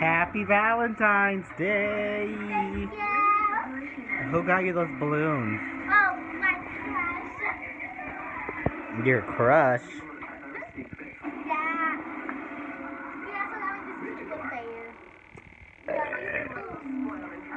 Happy Valentine's Day! Thank you. Who got you those balloons? Oh, my crush. Your crush? Yeah. Yeah, so now we just need to go there. Yeah, so you can